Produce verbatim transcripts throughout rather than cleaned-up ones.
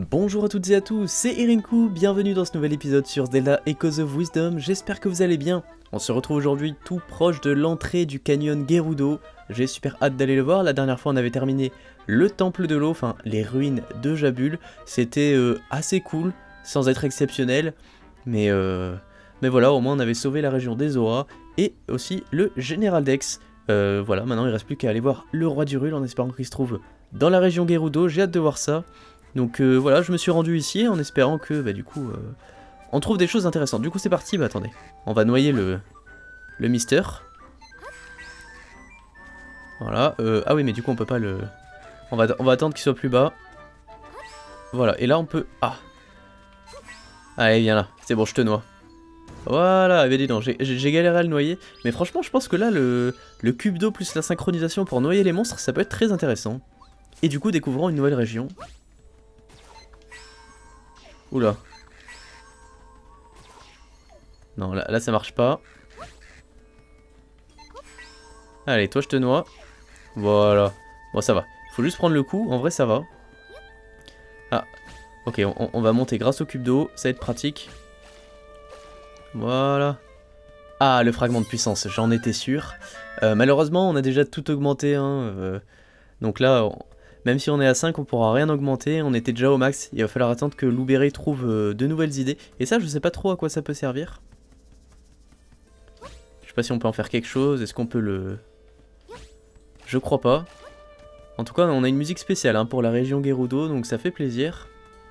Bonjour à toutes et à tous, c'est Irinku, bienvenue dans ce nouvel épisode sur Zelda Echoes of Wisdom, j'espère que vous allez bien. On se retrouve aujourd'hui tout proche de l'entrée du canyon Gerudo, j'ai super hâte d'aller le voir. La dernière fois on avait terminé le temple de l'eau, enfin les ruines de Jabul, c'était euh, assez cool, sans être exceptionnel, mais, euh, mais voilà, au moins on avait sauvé la région des Zoras, et aussi le Général Dex. Euh, voilà, maintenant il reste plus qu'à aller voir le roi du Rul en espérant qu'il se trouve dans la région Gerudo, j'ai hâte de voir ça. Donc euh, voilà, je me suis rendu ici en espérant que, bah du coup, euh, on trouve des choses intéressantes. Du coup c'est parti, bah attendez, on va noyer le, le Mister. Voilà, euh, ah oui mais du coup on peut pas le... On va, on va attendre qu'il soit plus bas. Voilà, et là on peut... Ah allez viens là, c'est bon je te noie. Voilà, eh dis donc, j'ai galéré à le noyer. Mais franchement je pense que là le, le cube d'eau plus la synchronisation pour noyer les monstres, ça peut être très intéressant. Et du coup découvrons une nouvelle région. Oula. Non, là, là ça marche pas. Allez, toi je te noie. Voilà. Bon, ça va. Faut juste prendre le coup. En vrai, ça va. Ah. Ok, on, on va monter grâce au cube d'eau. Ça va être pratique. Voilà. Ah, le fragment de puissance. J'en étais sûr. Euh, malheureusement, on a déjà tout augmenté. Hein, euh, donc là... On... Même si on est à cinq, on pourra rien augmenter, on était déjà au max, il va falloir attendre que Loubéré trouve euh, de nouvelles idées. Et ça, je sais pas trop à quoi ça peut servir. Je sais pas si on peut en faire quelque chose, est-ce qu'on peut le... Je crois pas. En tout cas, on a une musique spéciale hein, pour la région Gerudo, donc ça fait plaisir.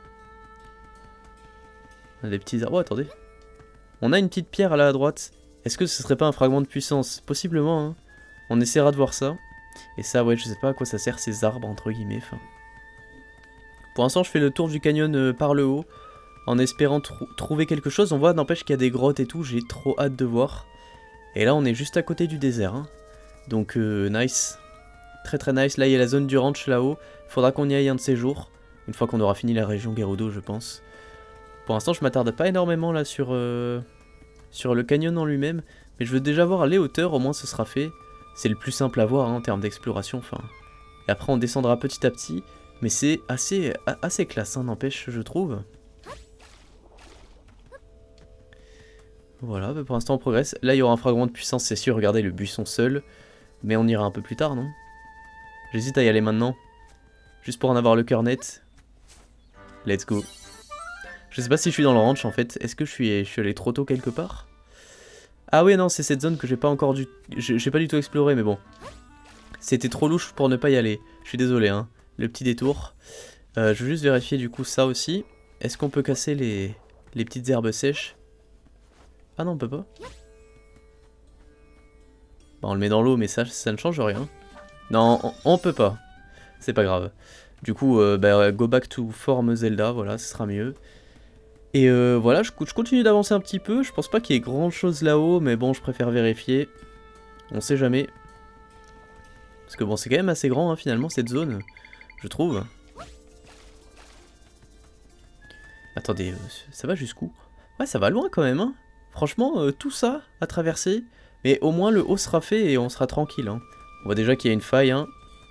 On a des petits arbres, oh, attendez. On a une petite pierre là à droite. Est-ce que ce serait pas un fragment de puissance? Possiblement, hein. On essaiera de voir ça. Et ça, ouais, je sais pas à quoi ça sert ces arbres, entre guillemets. Fin. Pour l'instant, je fais le tour du canyon euh, par le haut, en espérant tr trouver quelque chose. On voit, n'empêche qu'il y a des grottes et tout, j'ai trop hâte de voir. Et là, on est juste à côté du désert. Hein. Donc, euh, nice. Très très nice. Là, il y a la zone du ranch là-haut. Faudra qu'on y aille un de ces jours. Une fois qu'on aura fini la région Gerudo, je pense. Pour l'instant, je m'attarde pas énormément là sur, euh, sur le canyon en lui-même. Mais je veux déjà voir les hauteurs, au moins ce sera fait. C'est le plus simple à voir hein, en termes d'exploration, enfin. Et après on descendra petit à petit, mais c'est assez, assez classe, hein, n'empêche, je trouve. Voilà, bah pour l'instant on progresse. Là il y aura un fragment de puissance, c'est sûr, regardez le buisson seul. Mais on ira un peu plus tard, non? J'hésite à y aller maintenant. Juste pour en avoir le cœur net. Let's go. Je sais pas si je suis dans le ranch en fait. Est-ce que je suis, je suis allé trop tôt quelque part? Ah oui non, c'est cette zone que j'ai pas encore du... J'ai pas du tout exploré, mais bon. C'était trop louche pour ne pas y aller. Je suis désolé, hein. Le petit détour. Euh, je veux juste vérifier du coup ça aussi. Est-ce qu'on peut casser les... les petites herbes sèches? Ah non, on peut pas. Bah, on le met dans l'eau, mais ça, ça ne change rien. Non, on, on peut pas. C'est pas grave. Du coup, euh, bah, go back to form Zelda, voilà, ce sera mieux. Et euh, voilà, je, je continue d'avancer un petit peu, je pense pas qu'il y ait grand chose là-haut, mais bon, je préfère vérifier. On sait jamais. Parce que bon, c'est quand même assez grand hein, finalement cette zone, je trouve. Attendez, euh, ça va jusqu'où? Ouais, ça va loin quand même, hein. Franchement, euh, tout ça à traverser, mais au moins le haut sera fait et on sera tranquille. Hein. On voit déjà qu'il y a une faille, hein.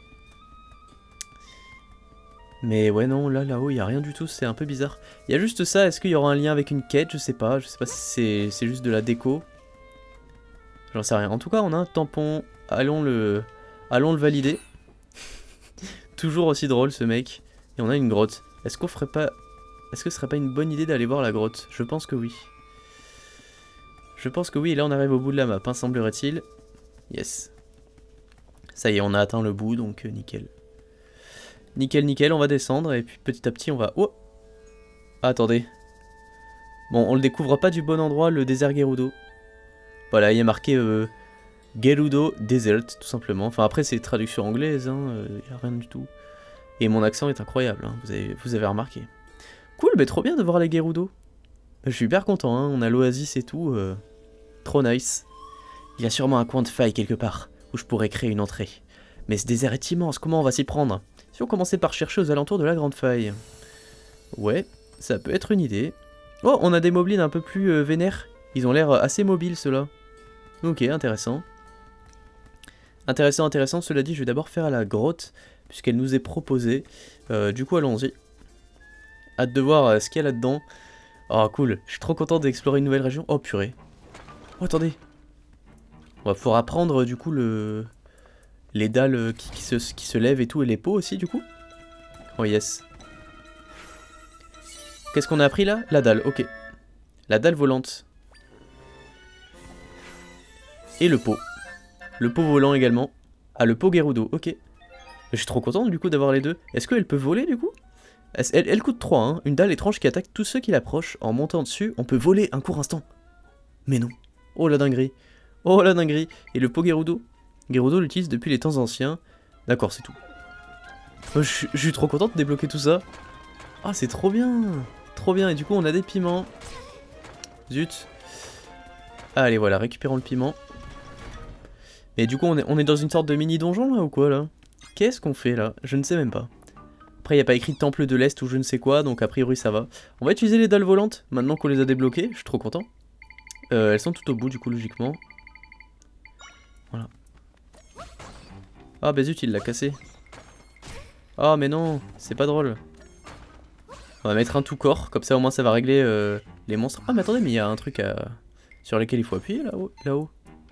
Mais ouais non, là, là-haut, il n'y a rien du tout, c'est un peu bizarre. Il y a juste ça, est-ce qu'il y aura un lien avec une quête? Je sais pas, je sais pas si c'est juste de la déco. J'en sais rien. En tout cas, on a un tampon, allons le, allons le valider. Toujours aussi drôle ce mec. Et on a une grotte. Est-ce qu'on ferait pas... Est-ce que ce serait pas une bonne idée d'aller voir la grotte? Je pense que oui. Je pense que oui, et là on arrive au bout de la map, hein, semblerait-il. Yes. Ça y est, on a atteint le bout, donc euh, nickel. Nickel, nickel, on va descendre et puis petit à petit on va... Oh ah, attendez. Bon, on le découvre pas du bon endroit, le désert Gerudo. Voilà, il y a marqué euh, Gerudo Desert, tout simplement. Enfin, après, c'est traduction anglaise, hein, euh, y a rien du tout. Et mon accent est incroyable, hein, vous, avez, vous avez remarqué. Cool, mais trop bien de voir les Gerudo. Je suis hyper content, hein, on a l'oasis et tout. Euh, trop nice. Il y a sûrement un coin de faille quelque part, où je pourrais créer une entrée. Mais ce désert est immense, comment on va s'y prendre? Si on commençait par chercher aux alentours de la grande faille. Ouais, ça peut être une idée. Oh, on a des moblins un peu plus euh, vénères. Ils ont l'air assez mobiles, ceux-là. Ok, intéressant. Intéressant, intéressant. Cela dit, je vais d'abord faire à la grotte, puisqu'elle nous est proposée. Euh, du coup, allons-y. Hâte de voir euh, ce qu'il y a là-dedans. Oh cool, je suis trop content d'explorer une nouvelle région. Oh purée. Oh attendez. On va pouvoir apprendre du coup le... les dalles qui, qui, se, qui se lèvent et tout, et les pots aussi du coup. Oh yes. Qu'est-ce qu'on a appris là? La dalle, ok. La dalle volante. Et le pot. Le pot volant également. Ah, le pot Gerudo, ok. Je suis trop content du coup d'avoir les deux. Est-ce qu'elle peut voler du coup? elle, elle, elle coûte trois, hein. Une dalle étrange qui attaque tous ceux qui l'approchent. En montant dessus, on peut voler un court instant. Mais non. Oh la dinguerie. Oh la dinguerie. Et le pot Gerudo? Gerudo l'utilise depuis les temps anciens. D'accord, c'est tout. Oh, je, je suis trop content de débloquer tout ça. Ah, c'est trop bien. Trop bien. Et du coup, on a des piments. Zut. Allez, voilà, récupérons le piment. Et du coup, on est, on est dans une sorte de mini-donjon, là, ou quoi, là? Qu'est-ce qu'on fait, là? Je ne sais même pas. Après, il n'y a pas écrit Temple de l'Est ou je ne sais quoi, donc a priori, ça va. On va utiliser les dalles volantes, maintenant qu'on les a débloquées. Je suis trop content. Euh, elles sont tout au bout, du coup, logiquement. Voilà. Ah, bah zut, il l'a cassé. Ah, mais non, c'est pas drôle. On va mettre un tout corps, comme ça, au moins, ça va régler euh, les monstres. Ah, mais attendez, mais il y a un truc à... sur lequel il faut appuyer, là-haut, là-haut.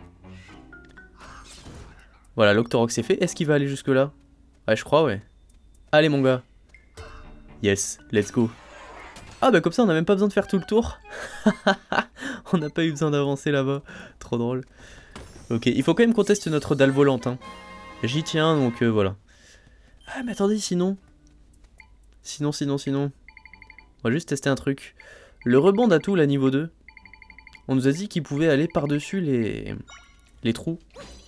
Voilà, l'Octorox est fait. Est-ce qu'il va aller jusque là? Ouais, je crois, ouais. Allez, mon gars. Yes, let's go. Ah, bah comme ça, on n'a même pas besoin de faire tout le tour. On n'a pas eu besoin d'avancer là-bas. Trop drôle. Ok, il faut quand même qu'on teste notre dalle volante. Hein. J'y tiens, donc euh, voilà. Ah, mais attendez, sinon... Sinon, sinon, sinon... On va juste tester un truc. Le rebond d'atout, là, niveau deux. On nous a dit qu'il pouvait aller par-dessus les... les trous.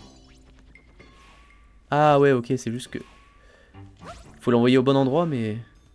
Ah ouais, ok, c'est juste que... Faut l'envoyer au bon endroit, mais...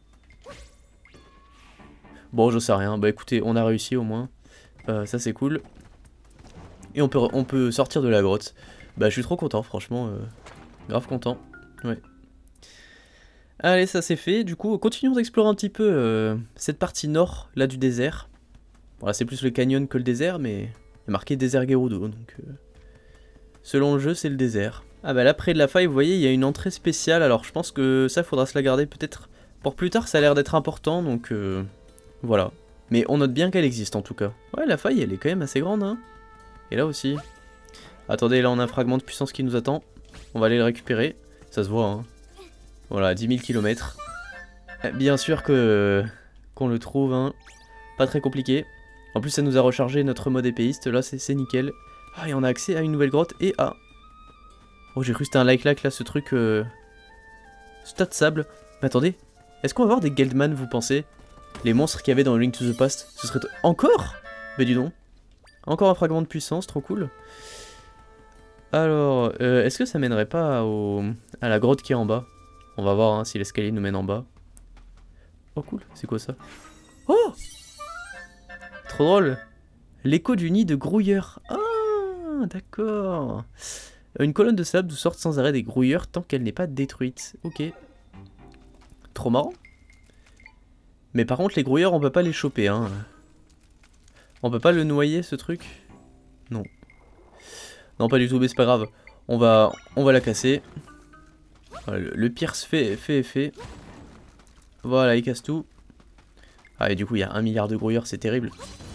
Bon, je sais rien. Bah écoutez, on a réussi au moins. Euh, ça, c'est cool. Et on peut, on peut sortir de la grotte. Bah, je suis trop content, franchement. Euh, grave content. Ouais. Allez, ça c'est fait. Du coup, continuons d'explorer un petit peu euh, cette partie nord, là, du désert. Bon, là, c'est plus le canyon que le désert, mais... Il y a marqué désert Gerudo, donc... Euh... Selon le jeu, c'est le désert. Ah bah là, près de la faille, vous voyez, il y a une entrée spéciale. Alors, je pense que ça, faudra se la garder peut-être pour plus tard. Ça a l'air d'être important, donc... Euh... Voilà. Mais on note bien qu'elle existe, en tout cas. Ouais, la faille, elle est quand même assez grande, hein. Et là aussi. Attendez, là, on a un fragment de puissance qui nous attend. On va aller le récupérer. Ça se voit, hein. Voilà, dix mille kilomètres. Bien sûr que qu'on le trouve, hein. Pas très compliqué. En plus, ça nous a rechargé notre mode épéiste. Là, c'est nickel. Ah, et on a accès à une nouvelle grotte et à... Oh, j'ai cru que c'était un like-like, là, ce truc... Euh... Stade sable. Mais attendez, est-ce qu'on va avoir des Geldman, vous pensez? Les monstres qu'il y avait dans Link to the Past. Ce serait... Encore? Mais dis donc. Encore un fragment de puissance, trop cool. Alors, euh, est-ce que ça mènerait pas au... à la grotte qui est en bas? On va voir hein, si l'escalier nous mène en bas. Oh cool, c'est quoi ça? Oh! Trop drôle. L'écho du nid de grouilleurs. Ah, d'accord. Une colonne de sable d'où sortent sans arrêt des grouilleurs tant qu'elle n'est pas détruite. Ok. Trop marrant. Mais par contre, les grouilleurs, on peut pas les choper. Hein. On peut pas le noyer, ce truc? Non. Non, pas du tout, mais c'est pas grave. On va, on va la casser. Voilà, le, le pire se fait, fait, fait. Voilà, il casse tout. Ah, et du coup, il y a un milliard de grouilleurs, c'est terrible.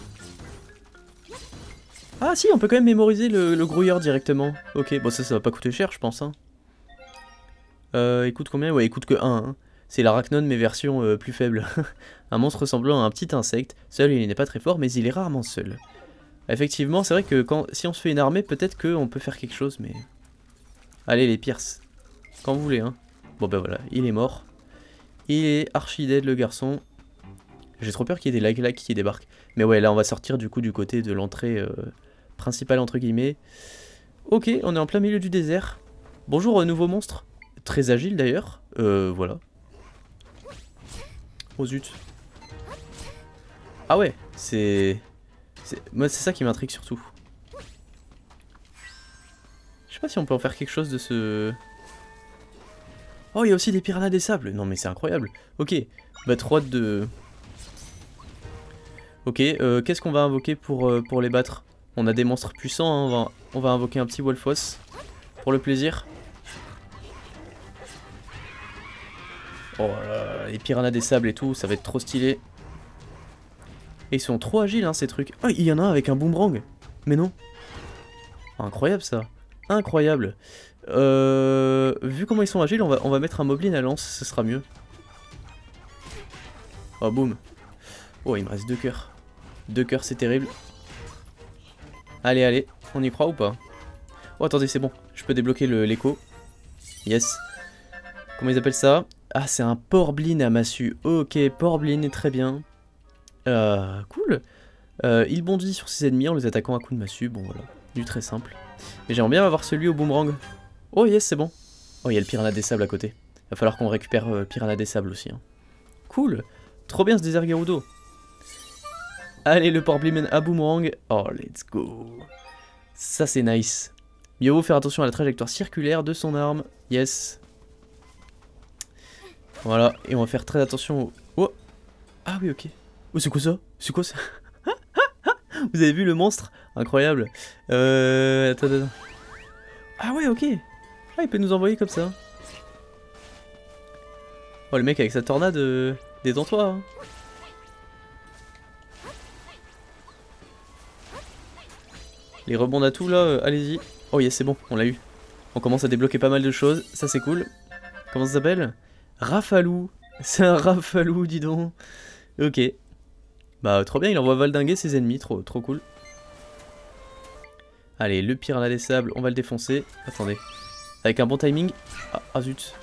Ah si, on peut quand même mémoriser le, le grouilleur directement. Ok, bon ça, ça va pas coûter cher, je pense. Hein. Euh, il coûte combien? Ouais, il coûte que un. Hein. C'est l'arachnone, mais version euh, plus faible. Un monstre ressemblant à un petit insecte. Seul, il n'est pas très fort, mais il est rarement seul. Effectivement, c'est vrai que quand, si on se fait une armée, peut-être qu'on peut faire quelque chose, mais... Allez, les Pierce. Quand vous voulez, hein. Bon, ben voilà, il est mort. Il est archi dead, le garçon. J'ai trop peur qu'il y ait des lag-lag qui débarquent. Mais ouais, là, on va sortir du coup du côté de l'entrée euh, principale, entre guillemets. Ok, on est en plein milieu du désert. Bonjour, euh, nouveau monstre. Très agile, d'ailleurs. Euh, voilà. Oh zut. Ah ouais, c'est... Moi, c'est ça qui m'intrigue surtout. Je sais pas si on peut en faire quelque chose de ce... Oh, il y a aussi des piranhas des sables. Non, mais c'est incroyable. Ok, bah trois de... Ok, euh, qu'est-ce qu'on va invoquer pour, euh, pour les battre? On a des monstres puissants, hein. on, va, on va invoquer un petit Wolfos. Pour le plaisir. Oh là là, les piranhas des sables et tout, ça va être trop stylé. Et ils sont trop agiles hein ces trucs. Oh, il y en a un avec un boomerang. Mais non. Oh, incroyable ça. Incroyable. Euh, vu comment ils sont agiles, on va, on va mettre un moblin à lance, ce sera mieux. Oh boum. Oh il me reste deux cœurs. Deux cœurs c'est terrible. Allez allez, on y croit ou pas? Oh attendez c'est bon, je peux débloquer l'écho. Yes. Comment ils appellent ça? Ah c'est un porblin à massue. Ok, porblin, très bien. Euh, cool. Euh, il bondit sur ses ennemis en les attaquant à coups de massue. Bon voilà, du très simple. Mais j'aimerais bien avoir celui au boomerang. Oh yes c'est bon. Oh il y a le piranha des sables à côté. Va falloir qu'on récupère euh, le piranha des sables aussi. Hein. Cool. Trop bien ce désert Gerudo. Allez le porblin à boomerang. Oh let's go. Ça c'est nice. Mieux vaut faire attention à la trajectoire circulaire de son arme. Yes. Voilà, et on va faire très attention au... Oh. Ah oui, ok. Oh, c'est quoi ça? C'est quoi ça? Vous avez vu le monstre? Incroyable. Euh... Attends, attends. Ah ouais, ok. Ah, il peut nous envoyer comme ça. Oh, le mec avec sa tornade, euh... détends-toi. Hein. Les rebonds à tout, là, euh, allez-y. Oh, yes, c'est bon, on l'a eu. On commence à débloquer pas mal de choses, ça c'est cool. Comment ça s'appelle? Rafalou. C'est un Rafalou, dis donc. Ok. Bah, trop bien, il envoie valdinguer ses ennemis, trop, trop cool. Allez, le piranha des sables, on va le défoncer. Attendez. Avec un bon timing. Ah, ah zut.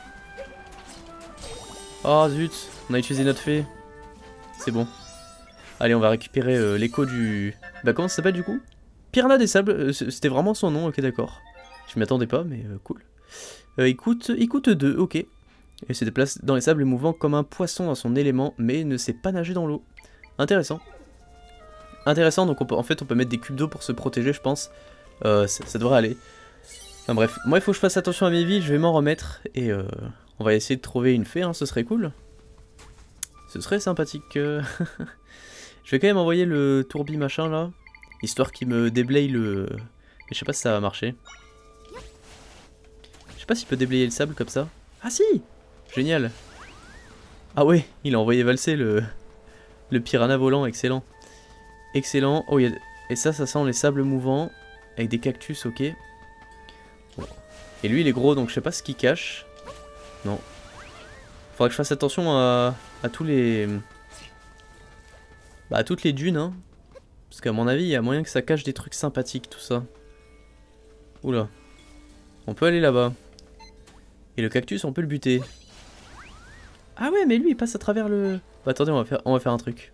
Ah zut, on a utilisé notre fée. C'est bon. Allez, on va récupérer euh, l'écho du... Bah, comment ça s'appelle du coup? Piranha des sables, euh, c'était vraiment son nom, ok d'accord. Je m'y attendais pas, mais euh, cool. Euh, il coûte, il coûte deux, ok. Et se déplace dans les sables mouvant comme un poisson dans son élément, mais ne sait pas nager dans l'eau. Intéressant. Intéressant, donc on peut, en fait on peut mettre des cubes d'eau pour se protéger, je pense. Euh, ça, ça devrait aller. Enfin bref, moi il faut que je fasse attention à mes vies, je vais m'en remettre. Et euh, on va essayer de trouver une fée, hein, ce serait cool. Ce serait sympathique. Euh... je vais quand même envoyer le tourbi machin là, histoire qu'il me déblaye le... Mais je sais pas si ça va marcher. Je sais pas s'il peut déblayer le sable comme ça. Ah si! Génial. Ah ouais, il a envoyé valser le, le piranha volant, excellent. Excellent. Oh, il y a... Et ça, ça sent les sables mouvants, avec des cactus, ok. Bon. Et lui, il est gros, donc je sais pas ce qu'il cache. Non. Faudra que je fasse attention à, à tous les... Bah, à toutes les dunes, hein. Parce qu'à mon avis, il y a moyen que ça cache des trucs sympathiques, tout ça. Oula. On peut aller là-bas. Et le cactus, on peut le buter. Ah ouais, mais lui, il passe à travers le... Bah attendez, on va faire, on va faire un truc.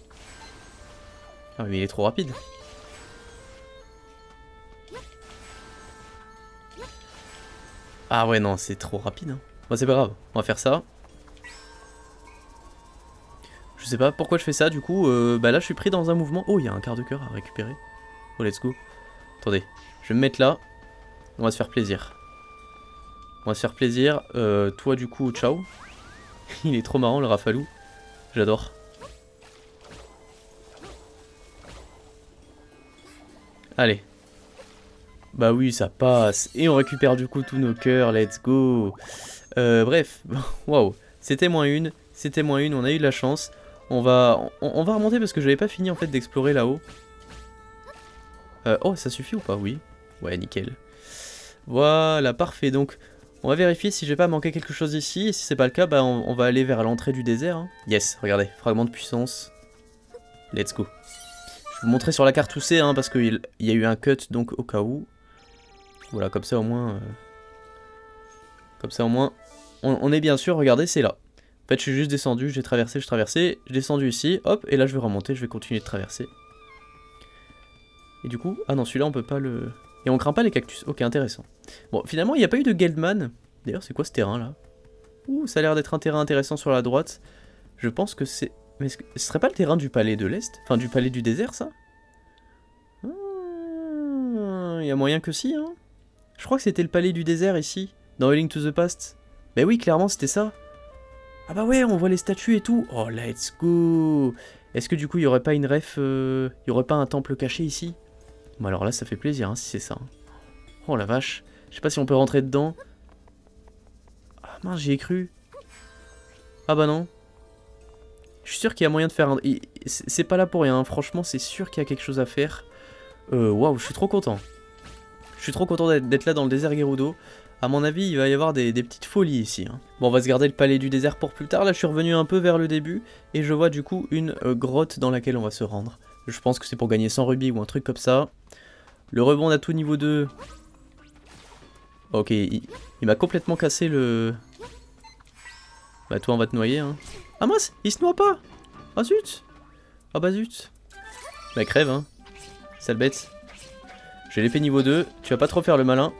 Ah mais il est trop rapide. Ah ouais, non, c'est trop rapide. Hein. Bon, c'est pas grave, on va faire ça. Je sais pas pourquoi je fais ça, du coup. Euh, bah là, je suis pris dans un mouvement. Oh, il y a un quart de cœur à récupérer. Oh, let's go. Attendez, je vais me mettre là. On va se faire plaisir. On va se faire plaisir. Euh, toi, du coup, ciao. Il est trop marrant, le Rafalou. J'adore. Allez. Bah oui, ça passe. Et on récupère du coup tous nos cœurs. Let's go. Euh, bref. Waouh. C'était moins une. C'était moins une. On a eu de la chance. On va, on, on va remonter parce que j'avais pas fini en fait d'explorer là-haut. Euh, oh, ça suffit ou pas? Oui. Ouais, nickel. Voilà, parfait. Donc... On va vérifier si j'ai pas manqué quelque chose ici, et si c'est pas le cas, bah on, on va aller vers l'entrée du désert. Hein. Yes, regardez, fragment de puissance. Let's go. Je vais vous montrer sur la carte où c'est, hein, parce qu'il y a eu un cut, donc au cas où. Voilà, comme ça au moins... Euh... Comme ça au moins, on, on est bien sûr, regardez, c'est là. En fait, je suis juste descendu, j'ai traversé, je traversé, j'ai descendu ici, hop, et là je vais remonter, je vais continuer de traverser. Et du coup, ah non, celui-là on peut pas le... Et on craint pas les cactus. Ok, intéressant. Bon, finalement, il n'y a pas eu de Geldman. D'ailleurs, c'est quoi ce terrain, là? Ouh, ça a l'air d'être un terrain intéressant sur la droite. Je pense que c'est... Mais ce serait pas le terrain du palais de l'Est? Enfin, du palais du désert, ça? Il ah, y a moyen que si, hein. Je crois que c'était le palais du désert, ici, dans A Link to the Past. Bah oui, clairement, c'était ça. Ah bah ouais, on voit les statues et tout. Oh, let's go. Est-ce que, du coup, il n'y aurait pas une ref... Il euh... y aurait pas un temple caché, ici? Bon alors là ça fait plaisir hein, si c'est ça. Oh la vache. Je sais pas si on peut rentrer dedans. Ah mince j'y ai cru. Ah bah non. Je suis sûr qu'il y a moyen de faire un... C'est pas là pour rien, hein. Franchement c'est sûr qu'il y a quelque chose à faire. Euh, waouh, je suis trop content. Je suis trop content d'être là dans le désert Gerudo. A mon avis, il va y avoir des, des petites folies ici. Hein. Bon, on va se garder le palais du désert pour plus tard. Là, je suis revenu un peu vers le début. Et je vois du coup une euh, grotte dans laquelle on va se rendre. Je pense que c'est pour gagner cent rubis ou un truc comme ça. Le rebond à tout niveau deux. Ok, il, il m'a complètement cassé le... Bah toi, on va te noyer. Hein. Ah mince, il se noie pas. Ah zut. Ah bah zut. Bah crève, hein. Sale bête. J'ai l'épée niveau deux. Tu vas pas trop faire le malin.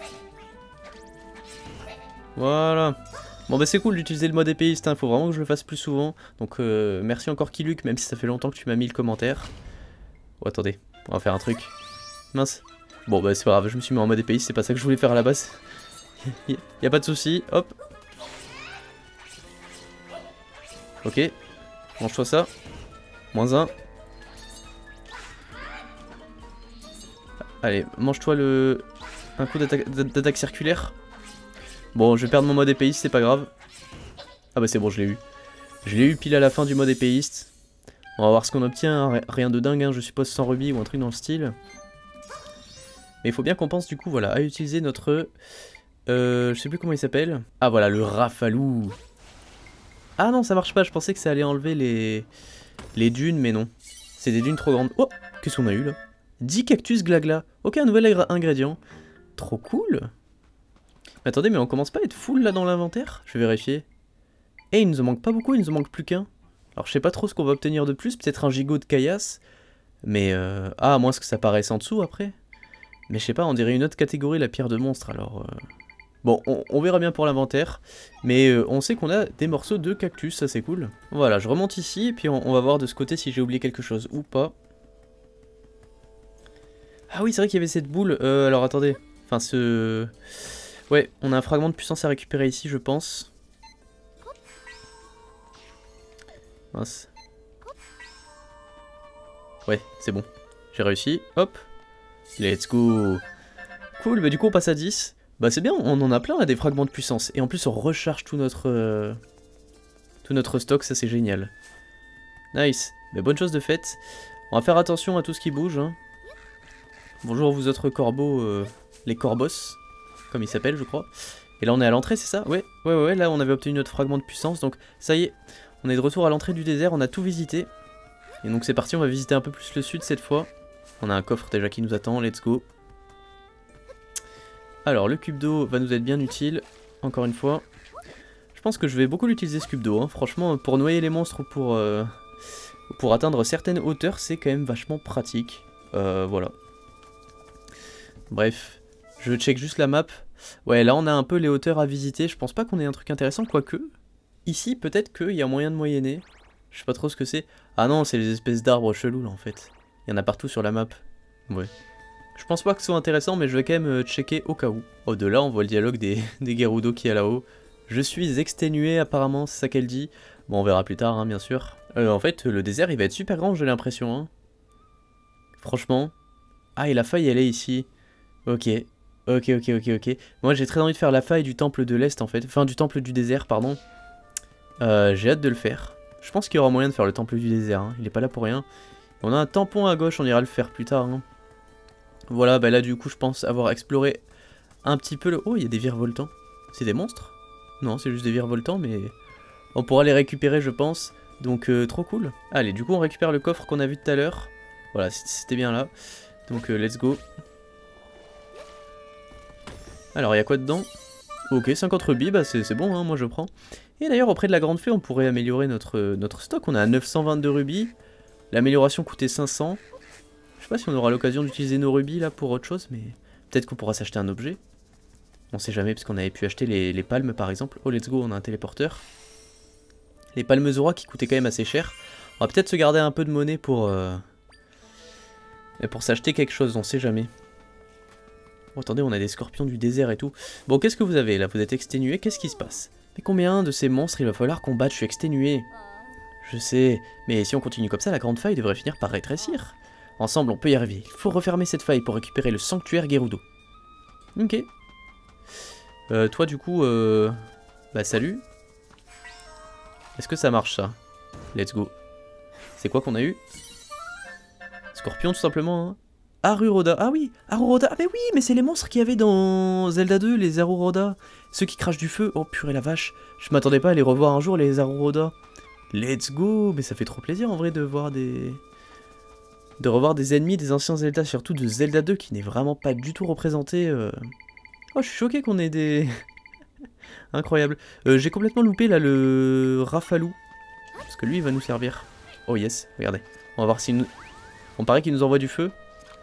Voilà. Bon bah c'est cool d'utiliser le mode épéiste, hein. Faut vraiment que je le fasse plus souvent. Donc euh, merci encore Kiluk, même si ça fait longtemps que tu m'as mis le commentaire. Oh attendez, on va faire un truc. Mince. Bon bah c'est pas grave, je me suis mis en mode épéiste, c'est pas ça que je voulais faire à la base. y a pas de souci, hop. Ok. Mange-toi ça. Moins un. Allez, mange-toi le... un coup d'attaque circulaire. Bon, je vais perdre mon mode épéiste, c'est pas grave. Ah bah c'est bon, je l'ai eu. Je l'ai eu pile à la fin du mode épéiste. On va voir ce qu'on obtient, hein. Rien de dingue, hein. Je suppose cent rubis ou un truc dans le style. Mais il faut bien qu'on pense du coup, voilà, à utiliser notre... Euh, je sais plus comment il s'appelle. Ah voilà, le Rafalou. Ah non, ça marche pas, je pensais que ça allait enlever les... les dunes, mais non. C'est des dunes trop grandes. Oh, qu'est-ce qu'on a eu là? dix cactus glagla. Ok, un nouvel ingrédient. Trop cool. Mais attendez, mais on commence pas à être full là dans l'inventaire? Je vais vérifier. Et il nous en manque pas beaucoup, il nous en manque plus qu'un. Alors je sais pas trop ce qu'on va obtenir de plus, peut-être un gigot de caillasse. Mais euh... ah, à moins que ça paraisse en dessous après. Mais je sais pas, on dirait une autre catégorie, la pierre de monstre, alors... Euh... Bon, on, on verra bien pour l'inventaire. Mais euh, on sait qu'on a des morceaux de cactus, ça c'est cool. Voilà, je remonte ici, et puis on, on va voir de ce côté si j'ai oublié quelque chose ou pas. Ah oui, c'est vrai qu'il y avait cette boule. Euh, alors attendez. Enfin, ce... Ouais, on a un fragment de puissance à récupérer ici, je pense. Mince. Ouais, c'est bon. J'ai réussi. Hop. Let's go. Cool, bah du coup on passe à dix. Bah c'est bien, on en a plein là, des fragments de puissance. Et en plus on recharge tout notre... Euh... tout notre stock, ça c'est génial. Nice. Mais bonne chose de faite. On va faire attention à tout ce qui bouge. Hein. Bonjour vous autres corbeaux, euh... les corbos. Comme il s'appelle je crois. Et là on est à l'entrée, c'est ça? Ouais, ouais, ouais, là on avait obtenu notre fragment de puissance, donc ça y est, on est de retour à l'entrée du désert, on a tout visité. Et donc c'est parti, on va visiter un peu plus le sud cette fois. On a un coffre déjà qui nous attend, let's go. Alors le cube d'eau va nous être bien utile, encore une fois. Je pense que je vais beaucoup l'utiliser ce cube d'eau, hein. Franchement pour noyer les monstres ou pour, euh, pour atteindre certaines hauteurs, c'est quand même vachement pratique. Euh, voilà. Bref. Je check juste la map. Ouais, là on a un peu les hauteurs à visiter. Je pense pas qu'on ait un truc intéressant, quoique. Ici, peut-être qu'il y a moyen de moyenner. Je sais pas trop ce que c'est. Ah non, c'est les espèces d'arbres chelous là en fait. Il y en a partout sur la map. Ouais. Je pense pas que ce soit intéressant, mais je vais quand même checker au cas où. Oh, de là, on voit le dialogue des, des Gerudo qui est là-haut. Je suis exténué apparemment, c'est ça qu'elle dit. Bon, on verra plus tard, hein, bien sûr. Euh, en fait, le désert, il va être super grand, j'ai l'impression. Hein. Franchement. Ah, et la faille, elle est ici. Ok. Ok, ok, ok, ok. Moi, j'ai très envie de faire la faille du temple de l'Est, en fait. Enfin, du temple du désert, pardon. Euh, j'ai hâte de le faire. Je pense qu'il y aura moyen de faire le temple du désert. Hein. Il est pas là pour rien. On a un tampon à gauche, on ira le faire plus tard. Hein. Voilà, bah là, du coup, je pense avoir exploré un petit peu le... Oh, il y a des virevoltants. C'est des monstres? Non, c'est juste des virevoltants, mais... On pourra les récupérer, je pense. Donc, euh, trop cool. Allez, du coup, on récupère le coffre qu'on a vu tout à l'heure. Voilà, c'était bien là. Donc, euh, let's go. Alors, il y a quoi dedans? Ok, cinquante rubis, bah c'est bon, hein, moi je prends. Et d'ailleurs, auprès de la grande fée, on pourrait améliorer notre, euh, notre stock. On a neuf cent vingt-deux rubis. L'amélioration coûtait cinq cents. Je sais pas si on aura l'occasion d'utiliser nos rubis là pour autre chose, mais peut-être qu'on pourra s'acheter un objet. On sait jamais, parce qu'on avait pu acheter les, les palmes par exemple. Oh, let's go, on a un téléporteur. Les palmes Zora qui coûtaient quand même assez cher. On va peut-être se garder un peu de monnaie pour, euh, pour s'acheter quelque chose, on sait jamais. Oh, attendez, on a des scorpions du désert et tout. Bon, qu'est-ce que vous avez là? Vous êtes exténué, qu'est-ce qui se passe? Mais combien de ces monstres il va falloir combattre? Je suis exténué. Je sais, mais si on continue comme ça, la grande faille devrait finir par rétrécir. Ensemble, on peut y arriver. Il faut refermer cette faille pour récupérer le sanctuaire Gerudo. Ok. Euh, toi, du coup, euh... bah salut. Est-ce que ça marche ça? Let's go. C'est quoi qu'on a eu? Scorpion tout simplement. Hein. Aruroda. Ah oui, Aruroda. Ah mais oui, mais c'est les monstres qu'il y avait dans Zelda deux, les Aruroda. Ceux qui crachent du feu. Oh purée la vache. Je m'attendais pas à les revoir un jour, les Aruroda. Let's go. Mais ça fait trop plaisir en vrai de voir des... De revoir des ennemis des anciens Zelda, surtout de Zelda deux qui n'est vraiment pas du tout représenté. Euh... Oh, je suis choqué qu'on ait des... Incroyable. Euh, J'ai complètement loupé là le Rafalou. Parce que lui il va nous servir. Oh yes, regardez. On va voir s'il nous... On paraît qu'il nous envoie du feu.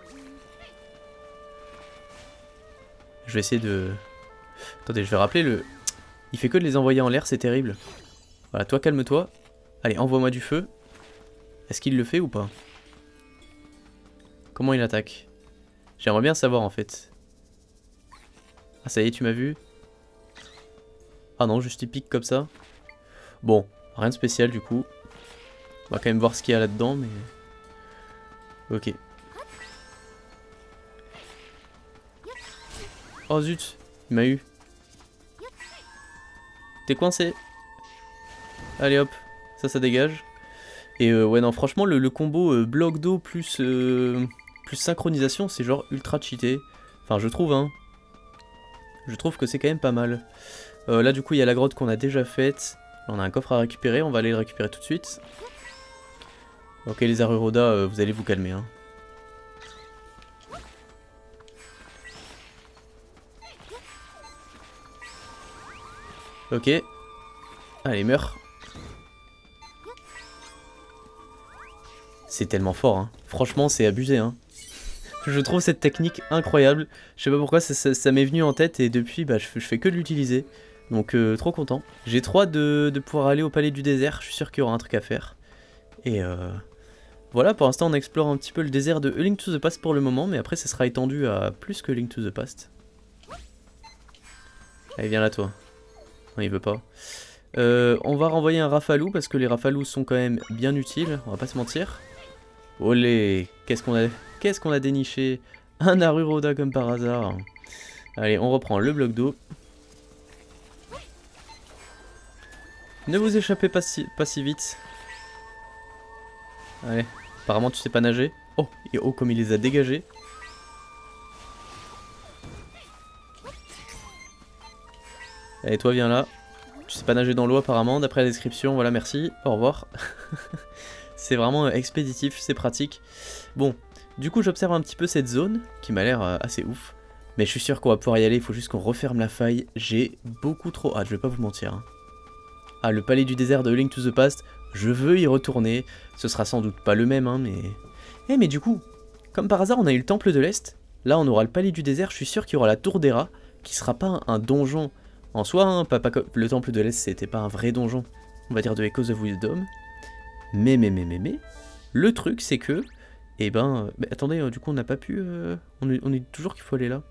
Je vais essayer de... Attendez, je vais rappeler le... Il fait que de les envoyer en l'air, c'est terrible. Voilà, toi calme-toi. Allez, envoie-moi du feu. Est-ce qu'il le fait ou pas? Comment il attaque? J'aimerais bien savoir en fait. Ah ça y est, tu m'as vu? Ah non, juste il pique comme ça. Bon, rien de spécial du coup. On va quand même voir ce qu'il y a là-dedans, mais... Ok. Oh zut, il m'a eu. T'es coincé. Allez hop, ça, ça dégage. Et euh, ouais non, franchement, le, le combo euh, bloc d'eau plus, euh, plus synchronisation, c'est genre ultra cheaté. Enfin, je trouve, hein. Je trouve que c'est quand même pas mal. Euh, là, du coup, il y a la grotte qu'on a déjà faite. On a un coffre à récupérer, on va aller le récupérer tout de suite. Ok, les Aruroda, euh, vous allez vous calmer, hein. Ok. Allez, meurs. C'est tellement fort, hein. Franchement, c'est abusé, hein. Je trouve cette technique incroyable. Je sais pas pourquoi ça, ça, ça m'est venu en tête et depuis, bah, je, je fais que de l'utiliser. Donc, euh, trop content. J'ai trop hâte de, de pouvoir aller au palais du désert. Je suis sûr qu'il y aura un truc à faire. Et euh... voilà, pour l'instant, on explore un petit peu le désert de A Link to the Past pour le moment. Mais après, ça sera étendu à plus que Link to the Past. Allez, viens là, toi. Non, il veut pas. Euh, on va renvoyer un Rafalou parce que les Rafalous sont quand même bien utiles. On va pas se mentir. Olé, qu'est-ce qu'on a, qu'est-ce qu'on a déniché? Un Aruroda comme par hasard. Allez, on reprend le bloc d'eau. Ne vous échappez pas si, pas si vite. Allez, apparemment tu sais pas nager. Oh, et oh comme il les a dégagés. Allez, toi viens là. Tu sais pas nager dans l'eau apparemment, d'après la description. Voilà, merci, au revoir. C'est vraiment expéditif, c'est pratique. Bon, du coup j'observe un petit peu cette zone, qui m'a l'air assez ouf. Mais je suis sûr qu'on va pouvoir y aller, il faut juste qu'on referme la faille. J'ai beaucoup trop hâte, je vais pas vous mentir. Hein. Ah, le palais du désert de Link to the Past, je veux y retourner. Ce sera sans doute pas le même, hein, mais... Eh, mais du coup, comme par hasard, on a eu le temple de l'Est. Là, on aura le palais du désert, je suis sûr qu'il y aura la tour d'Hera, qui sera pas un donjon en soi. Hein, pas, pas, le temple de l'Est, c'était pas un vrai donjon, on va dire de Echoes of Wisdom. Mais, mais, mais, mais, mais... Le truc, c'est que... Eh ben... Mais attendez, euh, du coup, on n'a pas pu... Euh, on, est, on est toujours qu'il faut aller là.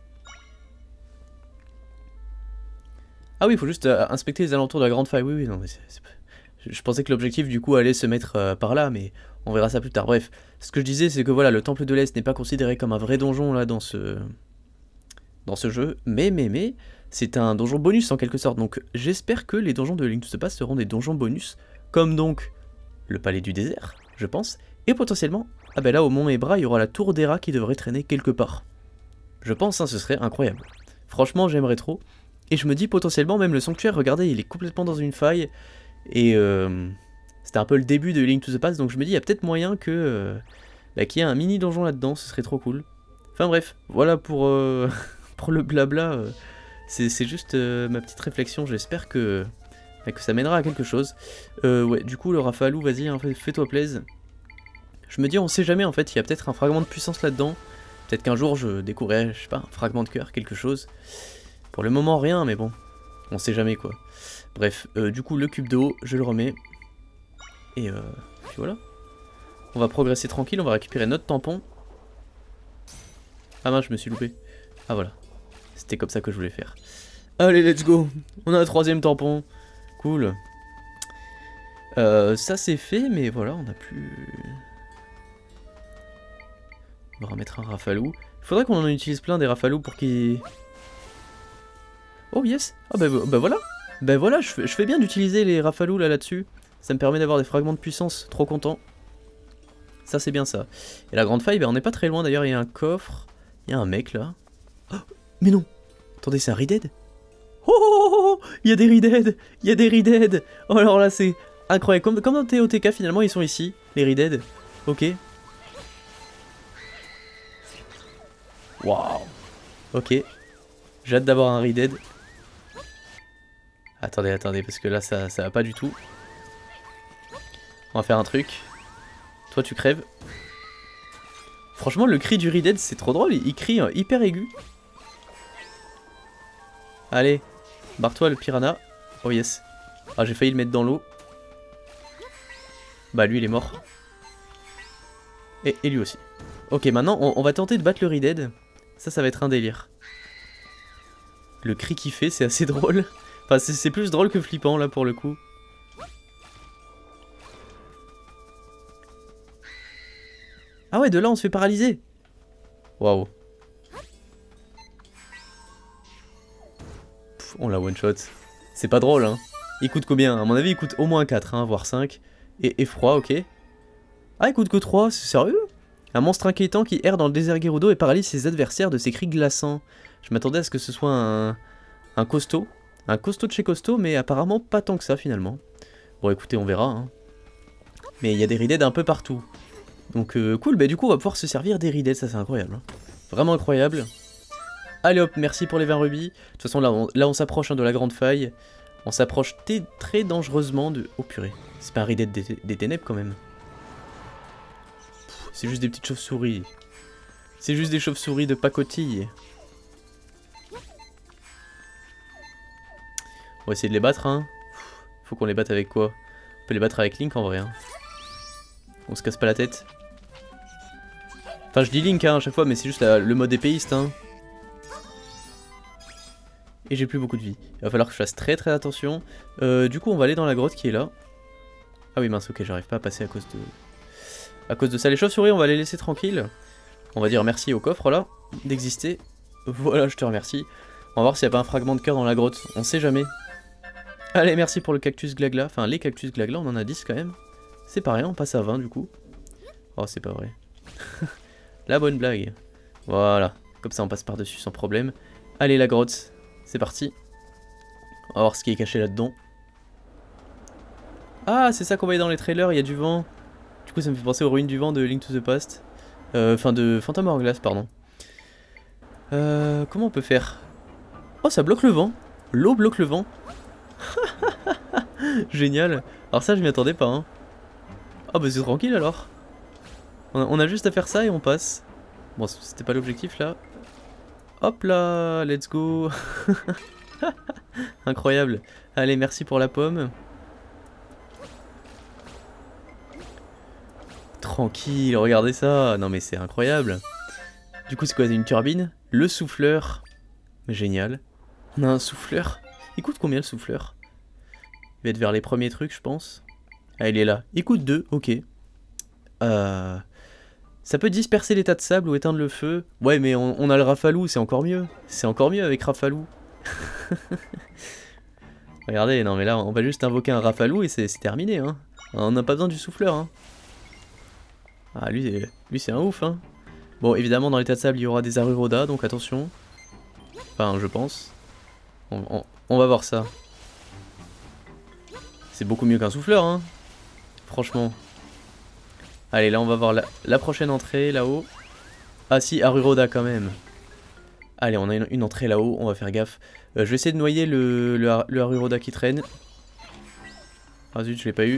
Ah oui, il faut juste euh, inspecter les alentours de la grande faille. Oui, oui, non, mais c'est... Je pensais que l'objectif, du coup, allait se mettre euh, par là, mais on verra ça plus tard. Bref, ce que je disais, c'est que voilà, le Temple de l'Est n'est pas considéré comme un vrai donjon, là, dans ce... Dans ce jeu. Mais, mais, mais... C'est un donjon bonus, en quelque sorte. Donc, j'espère que les donjons de Link to the Past seront des donjons bonus. Comme donc... le palais du désert, je pense. Et potentiellement... Ah ben là, au Mont Ebra, il y aura la tour d'Hera qui devrait traîner quelque part. Je pense, hein, ce serait incroyable. Franchement, j'aimerais trop. Et je me dis potentiellement, même le sanctuaire, regardez, il est complètement dans une faille. Et euh, c'était un peu le début de Link to the Past, donc je me dis, il y a peut-être moyen que euh, bah, qu'il y ait un mini donjon là-dedans, ce serait trop cool. Enfin bref, voilà pour, euh, pour le blabla. Euh, c'est juste euh, ma petite réflexion, j'espère que, bah, que ça mènera à quelque chose. Euh, ouais, du coup, le Rafalou, vas-y, hein, fais-toi plaisir. Je me dis, on sait jamais, en fait, il y a peut-être un fragment de puissance là-dedans. Peut-être qu'un jour, je découvrirai, je sais pas, un fragment de cœur, quelque chose. Pour le moment, rien, mais bon, on sait jamais, quoi. Bref, euh, du coup, le cube d'eau, je le remets. Et euh, puis voilà. On va progresser tranquille, on va récupérer notre tampon. Ah mince, je me suis loupé. Ah voilà. C'était comme ça que je voulais faire. Allez, let's go. On a un troisième tampon. Cool. Euh, ça c'est fait, mais voilà, on a plus... On va remettre un Rafalou. Il faudrait qu'on en utilise plein des Rafalous pour qu'ils... Oh yes. Ah bah, bah voilà. Ben voilà, je fais, je fais bien d'utiliser les Rafalou là là-dessus. Ça me permet d'avoir des fragments de puissance, trop content. Ça c'est bien ça. Et la grande faille, ben on n'est pas très loin d'ailleurs, il y a un coffre. Il y a un mec là. Oh, mais non. Attendez, c'est un Redead. Oh, oh, oh, oh, il y a des Redead. Il y a des Redead. Oh alors là c'est incroyable. Comme, comme dans T O T K finalement ils sont ici, les Redead. Ok. Waouh. Ok. J'ai hâte d'avoir un Redead. Attendez, attendez, parce que là ça, ça va pas du tout. On va faire un truc. Toi tu crèves. Franchement le cri du Redead c'est trop drôle, il, il crie euh, hyper aigu. Allez, barre-toi le piranha. Oh yes. Ah j'ai failli le mettre dans l'eau. Bah lui il est mort. Et, et lui aussi. Ok maintenant on, on va tenter de battre le Redead. Ça ça va être un délire. Le cri qu'il fait c'est assez drôle. Enfin c'est plus drôle que flippant là pour le coup. Ah ouais, de là on se fait paralyser. Waouh. On l'a one shot. C'est pas drôle hein. Il coûte combien? À mon avis il coûte au moins quatre, hein, voire cinq. Et effroi, ok. Ah il coûte que trois, c'est sérieux? Un monstre inquiétant qui erre dans le désert Gerudo et paralyse ses adversaires de ses cris glaçants. Je m'attendais à ce que ce soit un, un costaud. Un costaud de chez costaud, mais apparemment pas tant que ça finalement. Bon écoutez, on verra. Hein. Mais il y a des Redead un peu partout. Donc euh, cool, bah du coup on va pouvoir se servir des Redead, ça c'est incroyable. Hein. Vraiment incroyable. Allez hop, merci pour les vingt rubis. De toute façon là on, là, on s'approche hein, de la grande faille. On s'approche très dangereusement de... Oh purée, c'est pas un Redead des, des ténèbres quand même. C'est juste des petites chauves-souris. C'est juste des chauves-souris de pacotille. On va essayer de les battre hein. Faut qu'on les batte avec quoi? On peut les battre avec Link en vrai hein. On se casse pas la tête. Enfin je dis Link hein, à chaque fois mais c'est juste la, le mode épéiste hein. Et j'ai plus beaucoup de vie. Il va falloir que je fasse très très attention. Euh, du coup on va aller dans la grotte qui est là. Ah oui mince ok j'arrive pas à passer à cause de... À cause de ça les chauves-souris on va les laisser tranquilles. On va dire merci au coffre là d'exister. Voilà je te remercie. On va voir s'il n'y a pas un fragment de cœur dans la grotte. On sait jamais. Allez merci pour le cactus glagla. Enfin les cactus glagla on en a dix quand même. C'est pas rien on passe à vingt du coup. Oh c'est pas vrai. La bonne blague. Voilà. Comme ça on passe par dessus sans problème. Allez la grotte. C'est parti. On va voir ce qui est caché là-dedans. Ah, c'est ça qu'on voyait dans les trailers, il y a du vent. Du coup, ça me fait penser aux ruines du vent de Link to the Past. Enfin, euh, de Phantom Hourglass, pardon. Euh, comment on peut faire? Oh, ça bloque le vent. L'eau bloque le vent. Génial. Alors ça, je m'y attendais pas. Hein. Oh, bah c'est tranquille alors. On a, on a juste à faire ça et on passe. Bon, c'était pas l'objectif là. Hop là, let's go. Incroyable. Allez, merci pour la pomme. Tranquille, regardez ça. Non mais c'est incroyable. Du coup c'est quoi, c'est une turbine? Le souffleur. Génial. On a un souffleur. Il coûte combien le souffleur? Il va être vers les premiers trucs je pense. Ah il est là. Il coûte deux, ok. Euh... Ça peut disperser les tas de sable ou éteindre le feu. Ouais mais on, on a le Rafalou, c'est encore mieux. C'est encore mieux avec Rafalou. Regardez, non mais là on va juste invoquer un Rafalou et c'est terminé hein. On n'a pas besoin du souffleur hein. Ah lui, lui c'est un ouf hein. Bon évidemment dans les tas de sable il y aura des Aruroda donc attention. Enfin je pense. On, on, on va voir ça. C'est beaucoup mieux qu'un souffleur hein. Franchement. Allez là on va voir la, la prochaine entrée là-haut. Ah si Aruroda quand même. Allez on a une, une entrée là-haut, on va faire gaffe. Euh, je vais essayer de noyer le, le, le Aruroda qui traîne. Ah zut je l'ai pas eu.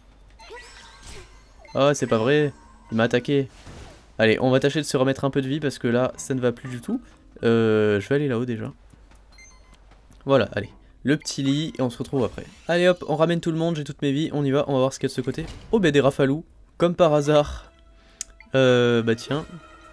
Ah c'est pas vrai. Il m'a attaqué. Allez, on va tâcher de se remettre un peu de vie parce que là, ça ne va plus du tout. Euh, je vais aller là-haut déjà. Voilà, allez. Le petit lit et on se retrouve après. Allez hop, on ramène tout le monde, j'ai toutes mes vies, on y va, on va voir ce qu'il y a de ce côté. Oh bah des Rafalou, comme par hasard. Euh, bah tiens.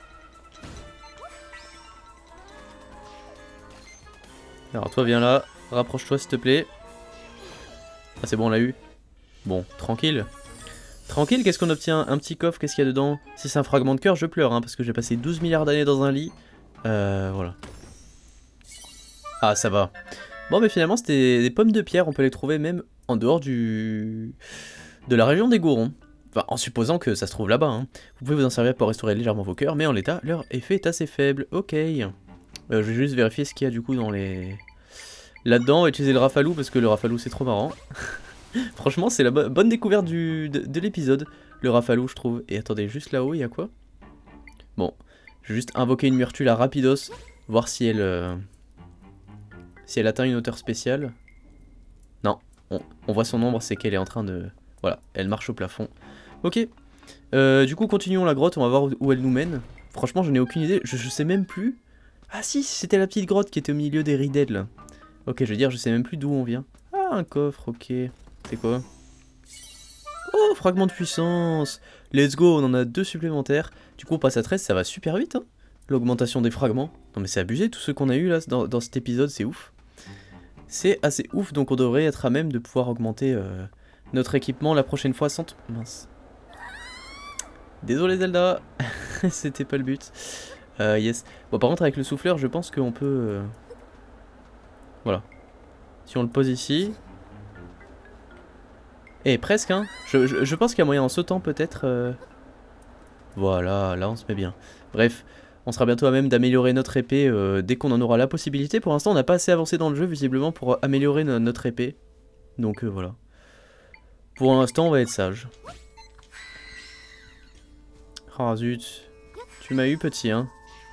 Alors toi viens là, rapproche-toi s'il te plaît. Ah c'est bon, on l'a eu. Bon, tranquille. Tranquille, qu'est-ce qu'on obtient? Un petit coffre, qu'est-ce qu'il y a dedans? Si c'est un fragment de cœur, je pleure, hein, parce que j'ai passé douze milliards d'années dans un lit. Euh, voilà. Ah, ça va. Bon, mais finalement, c'était des pommes de pierre. On peut les trouver même en dehors du... de la région des Gourons. Enfin, en supposant que ça se trouve là-bas. Hein. Vous pouvez vous en servir pour restaurer légèrement vos cœurs, mais en l'état, leur effet est assez faible. Ok. Euh, je vais juste vérifier ce qu'il y a du coup dans les... Là-dedans, utiliser le rafalou, parce que le rafalou, c'est trop marrant. Franchement, c'est la bo bonne découverte du... de, de l'épisode. Le rafalou, je trouve. Et attendez, juste là-haut, il y a quoi? Bon, je vais juste invoquer une Myrtule à rapidos, voir si elle... Euh... si elle atteint une hauteur spéciale. Non, on, on voit son ombre, c'est qu'elle est en train de... Voilà, elle marche au plafond. Ok, euh, du coup continuons la grotte, on va voir où, où elle nous mène. Franchement, je n'ai aucune idée, je, je sais même plus... Ah si, c'était la petite grotte qui était au milieu des Rided, là. Ok, je veux dire, je sais même plus d'où on vient. Ah, un coffre, ok. C'est quoi? Oh, fragment de puissance. Let's go, on en a deux supplémentaires. Du coup, on passe à treize, ça va super vite, hein. L'augmentation des fragments. Non mais c'est abusé, tous ceux qu'on a eu là dans, dans cet épisode, c'est ouf. C'est assez ouf, donc on devrait être à même de pouvoir augmenter euh, notre équipement la prochaine fois sans... Mince. Désolé Zelda, c'était pas le but. Euh, yes. Bon, par contre, avec le souffleur, je pense qu'on peut... Euh... Voilà. Si on le pose ici... Et presque, hein. Je, je, je pense qu'il y a moyen en sautant peut-être... Euh... Voilà, là on se met bien. Bref, on sera bientôt à même d'améliorer notre épée euh, dès qu'on en aura la possibilité. Pour l'instant, on n'a pas assez avancé dans le jeu, visiblement, pour améliorer no notre épée. Donc euh, voilà. Pour l'instant, on va être sage. Ah zut. Tu m'as eu petit, hein.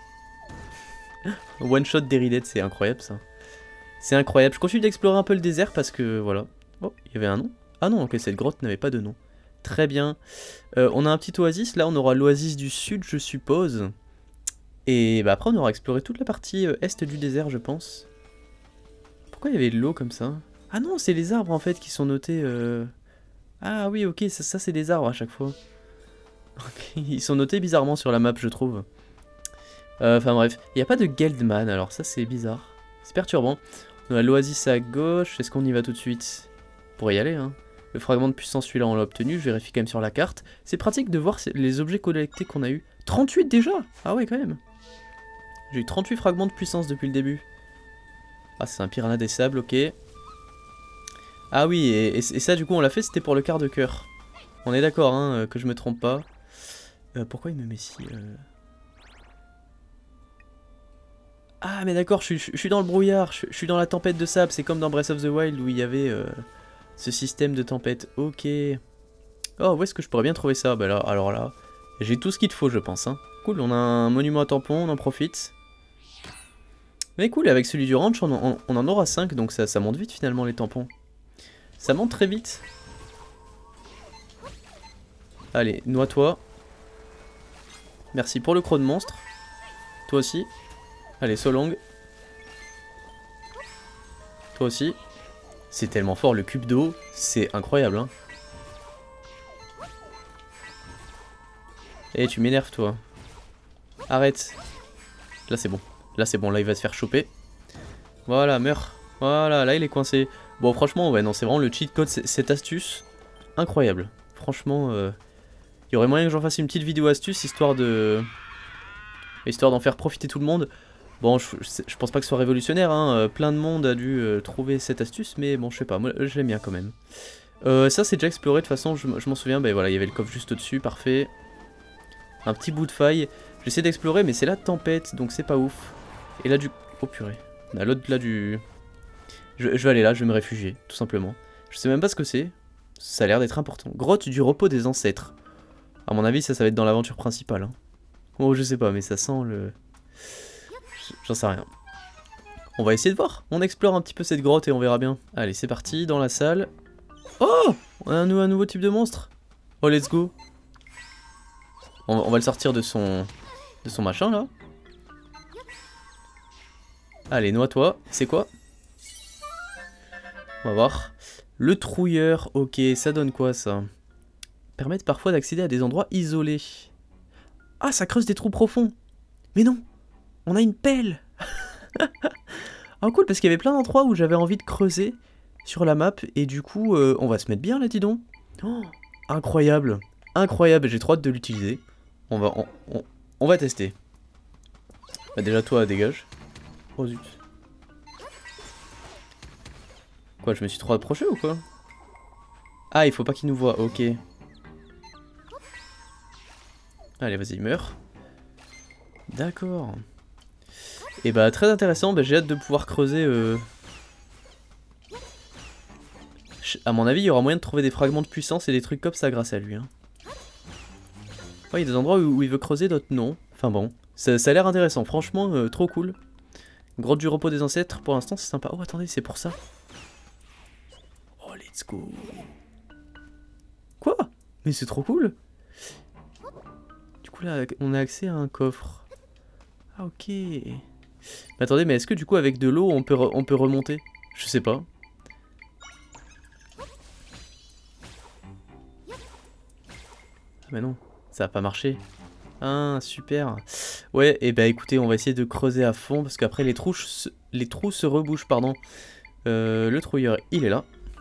One shot d'Erided, c'est incroyable ça. C'est incroyable. Je continue d'explorer un peu le désert parce que voilà. Oh, il y avait un nom. Ah non, ok, cette grotte n'avait pas de nom. Très bien. Euh, on a un petit oasis. Là, on aura l'oasis du sud, je suppose. Et bah, après, on aura exploré toute la partie euh, est du désert, je pense. Pourquoi il y avait de l'eau comme ça? Ah non, c'est les arbres en fait qui sont notés. Euh... Ah oui, ok, ça, ça c'est des arbres à chaque fois. Okay. Ils sont notés bizarrement sur la map, je trouve. Enfin euh, bref, il n'y a pas de Geldman, alors ça c'est bizarre. C'est perturbant. On a l'oasis à gauche, est-ce qu'on y va tout de suite? Pour y aller, hein. Le fragment de puissance, celui-là on l'a obtenu, je vérifie quand même sur la carte. C'est pratique de voir les objets collectés qu'on a eu. trente-huit déjà? Ah ouais quand même. J'ai eu trente-huit fragments de puissance depuis le début. Ah c'est un piranha des sables, ok. Ah oui, et, et, et ça du coup on l'a fait, c'était pour le quart de cœur. On est d'accord, hein, que je me trompe pas. Euh, pourquoi il me met ici euh... Ah mais d'accord, je, je, je suis dans le brouillard, je, je suis dans la tempête de sable, c'est comme dans Breath of the Wild où il y avait euh, ce système de tempête. Ok. Oh, où est-ce que je pourrais bien trouver ça? Bah là, alors là, j'ai tout ce qu'il te faut je pense. Hein. Cool, on a un monument à tampon, on en profite. Mais cool, avec celui du ranch, on en, on en aura cinq, donc ça, ça monte vite finalement les tampons. Ça monte très vite. Allez, noie-toi. Merci pour le croc de monstre. Toi aussi. Allez, Solong. Toi aussi. C'est tellement fort, le cube d'eau. C'est incroyable, hein. Eh, tu m'énerves, toi. Arrête. Là, c'est bon. Là, c'est bon. Là, il va se faire choper. Voilà, meurs. Voilà, là, il est coincé. Bon, franchement, ouais, non, c'est vraiment le cheat code, cette astuce. Incroyable. Franchement, euh, il y aurait moyen que j'en fasse une petite vidéo astuce, histoire de... Histoire d'en faire profiter tout le monde. Bon, je, je pense pas que ce soit révolutionnaire, hein. Plein de monde a dû euh, trouver cette astuce, mais bon, je sais pas, moi je l'aime bien quand même. Euh, ça c'est déjà exploré, de toute façon, je, je m'en souviens, bah voilà, il y avait le coffre juste au-dessus, parfait. Un petit bout de faille. J'essaie d'explorer, mais c'est la tempête, donc c'est pas ouf. Et là du... Oh purée. On a l'autre là du... Je, je vais aller là, je vais me réfugier, tout simplement. Je sais même pas ce que c'est. Ça a l'air d'être important. Grotte du repos des ancêtres. À mon avis, ça, ça va être dans l'aventure principale. Hein. Oh, je sais pas, mais ça sent le... J'en sais rien. On va essayer de voir. On explore un petit peu cette grotte et on verra bien. Allez, c'est parti, dans la salle. Oh, on a un, un nouveau type de monstre. Oh, let's go. On, on va le sortir de son... De son machin, là. Allez, noie-toi. C'est quoi? On va voir. Le trouilleur. Ok, ça donne quoi, ça? Permettre parfois d'accéder à des endroits isolés. Ah, ça creuse des trous profonds. Mais non, on a une pelle. Ah cool, parce qu'il y avait plein d'endroits où j'avais envie de creuser sur la map. Et du coup, euh, on va se mettre bien là, dis donc. Oh, incroyable. Incroyable, j'ai trop hâte de l'utiliser. On va, on, on, on va tester. Bah déjà, toi, dégage. Oh zut. Quoi, je me suis trop approché ou quoi? Ah, il faut pas qu'il nous voit, ok. Allez, vas-y, meurs. D'accord. Et bah, très intéressant, bah, j'ai hâte de pouvoir creuser... Euh... À mon avis, il y aura moyen de trouver des fragments de puissance et des trucs comme ça grâce à lui. Hein. Oh, il y a des endroits où, où il veut creuser, d'autres non. Enfin bon, ça, ça a l'air intéressant, franchement, euh, trop cool. Grotte du repos des ancêtres, pour l'instant c'est sympa. Oh, attendez, c'est pour ça. Oh, let's go. Quoi? Mais c'est trop cool. Du coup là, on a accès à un coffre. Ah, ok. Mais attendez, mais est-ce que du coup avec de l'eau on peut, on peut remonter? Je sais pas. Ah mais non, ça va pas marcher. Ah super. Ouais, et bah écoutez, on va essayer de creuser à fond parce qu'après les trous, se... les trous se rebouchent, pardon. Euh, le trouilleur, il est là.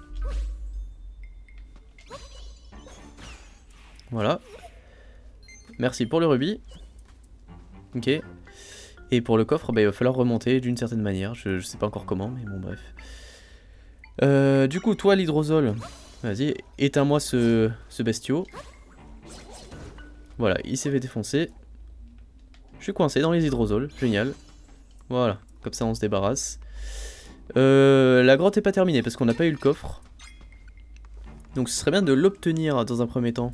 Voilà. Merci pour le rubis. Ok. Et pour le coffre, bah, il va falloir remonter d'une certaine manière. Je, je sais pas encore comment, mais bon bref. Euh, du coup, toi l'hydrosol, vas-y, éteins-moi ce, ce bestiau. Voilà, il s'est fait défoncer. Je suis coincé dans les hydrosols, génial. Voilà, comme ça on se débarrasse. Euh, la grotte est pas terminée parce qu'on n'a pas eu le coffre. Donc ce serait bien de l'obtenir dans un premier temps.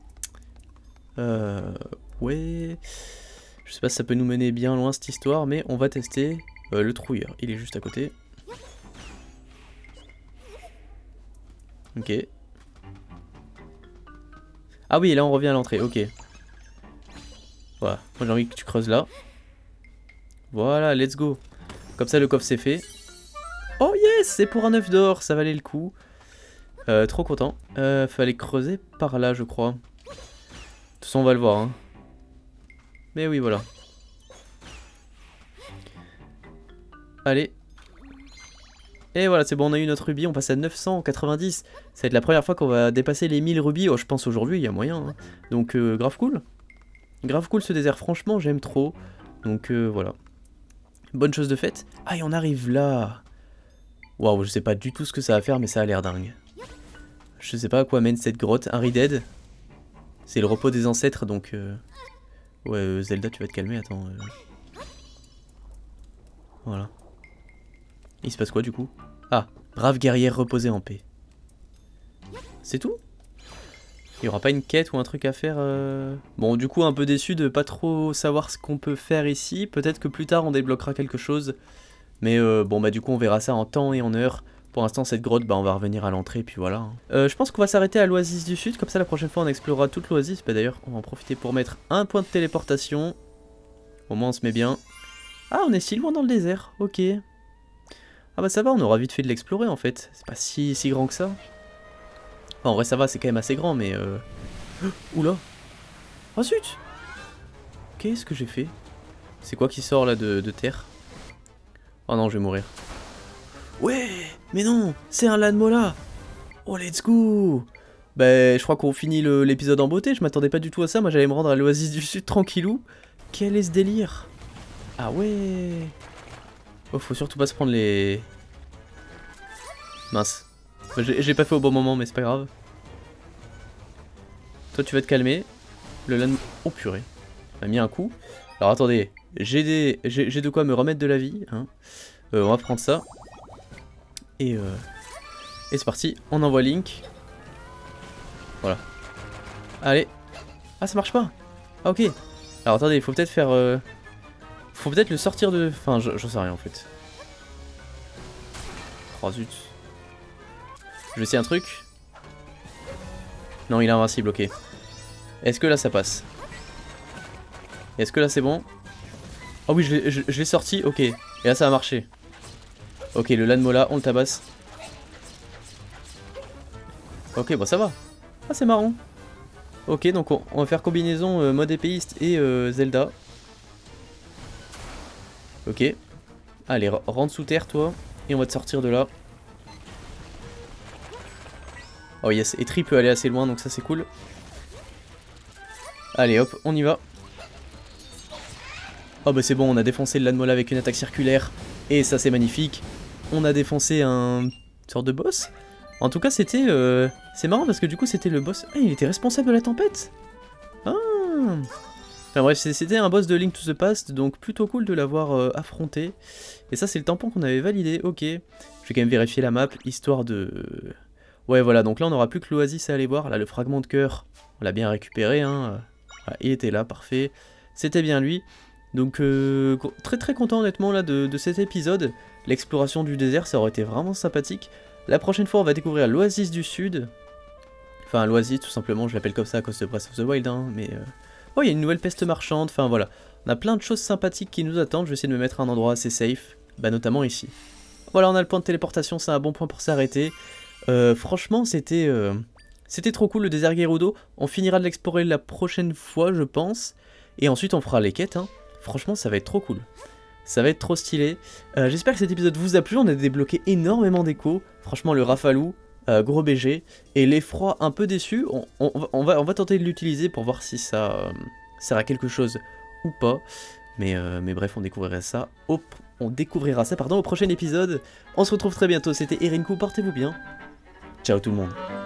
Euh, ouais. Je sais pas si ça peut nous mener bien loin cette histoire, mais on va tester. Euh, le trouilleur, il est juste à côté. Ok. Ah oui, là on revient à l'entrée, ok. Voilà, moi j'ai envie que tu creuses là. Voilà, let's go. Comme ça le coffre c'est fait. Oh yes, c'est pour un œuf d'or, ça valait le coup. Euh, trop content. Euh, fallait creuser par là je crois. De toute façon on va le voir. Hein. Mais oui voilà. Allez. Et voilà, c'est bon, on a eu notre rubis, on passe à neuf cent quatre-vingt-dix. Ça va être la première fois qu'on va dépasser les mille rubis. Oh, je pense aujourd'hui, il y a moyen. Hein. Donc, euh, grave cool. Grave cool ce désert, franchement, j'aime trop. Donc, euh, voilà. Bonne chose de faite. Ah, et on arrive là. Waouh, je sais pas du tout ce que ça va faire, mais ça a l'air dingue. Je sais pas à quoi mène cette grotte. Un Redead. C'est le repos des ancêtres, donc... Euh... Ouais, euh, Zelda, tu vas te calmer, attends. Euh... Voilà. Il se passe quoi du coup? Ah, brave guerrière reposée en paix. C'est tout? Il n'y aura pas une quête ou un truc à faire euh... Bon, du coup, un peu déçu de pas trop savoir ce qu'on peut faire ici. Peut-être que plus tard, on débloquera quelque chose. Mais euh, bon, bah du coup, on verra ça en temps et en heure. Pour l'instant, cette grotte, bah on va revenir à l'entrée, puis voilà. Euh, je pense qu'on va s'arrêter à l'Oasis du Sud. Comme ça, la prochaine fois, on explorera toute l'Oasis. Bah d'ailleurs, on va en profiter pour mettre un point de téléportation. Au moins, on se met bien. Ah, on est si loin dans le désert. Ok. Ah bah ça va, on aura vite fait de l'explorer en fait. C'est pas si, si grand que ça. Enfin, en vrai ça va, c'est quand même assez grand mais... Euh... Oula. Oh zut. Qu'est-ce que j'ai fait? C'est quoi qui sort là de, de terre? Oh non, je vais mourir. Ouais. Mais non, c'est un Lanmola. Oh let's go. Bah je crois qu'on finit l'épisode en beauté. Je m'attendais pas du tout à ça. Moi j'allais me rendre à l'Oasis du Sud tranquillou. Quel est ce délire? Ah ouais. Oh, faut surtout pas se prendre les... Mince. J'ai pas fait au bon moment, mais c'est pas grave. Toi, tu vas te calmer. Le lan... Oh, purée. On a mis un coup. Alors, attendez. J'ai des... j'ai de quoi me remettre de la vie. Hein. Euh, on va prendre ça. Et, euh... Et c'est parti. On envoie Link. Voilà. Allez. Ah, ça marche pas. Ah, ok. Alors, attendez, il faut peut-être faire... Euh... Faut peut-être le sortir de... Enfin, j'en sais rien en fait. Oh zut. Je vais essayer un truc. Non, il est invincible, ok. Est-ce que là ça passe? Est-ce que là c'est bon? Oh oui, je l'ai sorti, ok. Et là ça a marché. Ok, le Lanmola, on le tabasse. Ok, bon ça va. Ah, c'est marrant. Ok, donc on, on va faire combinaison euh, mode épéiste et euh, Zelda. Ok. Allez, rentre sous terre toi. Et on va te sortir de là. Oh yes, et Tri peut aller assez loin donc ça c'est cool. Allez hop, on y va. Oh bah c'est bon, on a défoncé le Lanmola avec une attaque circulaire. Et ça c'est magnifique. On a défoncé un sorte de boss. En tout cas, c'était... Euh... C'est marrant parce que du coup, c'était le boss... Ah, il était responsable de la tempête. Ah. Enfin bref, c'était un boss de Link to the Past, donc plutôt cool de l'avoir euh, affronté. Et ça, c'est le tampon qu'on avait validé, ok. Je vais quand même vérifier la map, histoire de... Ouais, voilà, donc là, on n'aura plus que l'Oasis à aller voir. Là, le fragment de cœur, on l'a bien récupéré, hein. Ah, il était là, parfait. C'était bien lui. Donc, euh, très très content, honnêtement, là, de, de cet épisode. L'exploration du désert, ça aurait été vraiment sympathique. La prochaine fois, on va découvrir l'Oasis du Sud. Enfin, l'Oasis, tout simplement, je l'appelle comme ça à cause de Breath of the Wild, hein, mais... Euh... Oh, il y a une nouvelle peste marchande, enfin voilà. On a plein de choses sympathiques qui nous attendent, je vais essayer de me mettre à un endroit assez safe, bah notamment ici. Voilà, on a le point de téléportation, c'est un bon point pour s'arrêter. Euh, franchement, c'était euh, c'était trop cool le désert Gerudo. On finira de l'explorer la prochaine fois, je pense. Et ensuite, on fera les quêtes, hein. Franchement, ça va être trop cool. Ça va être trop stylé. Euh, J'espère que cet épisode vous a plu, on a débloqué énormément d'échos. Franchement, le Rafalou... Euh, gros B G, et l'effroi un peu déçu, on, on, on, va, on va tenter de l'utiliser pour voir si ça euh, sert à quelque chose ou pas, mais, euh, mais bref, on découvrira ça au, on découvrira ça pardon, au prochain épisode. On se retrouve très bientôt, c'était Erinkou, portez-vous bien, ciao tout le monde.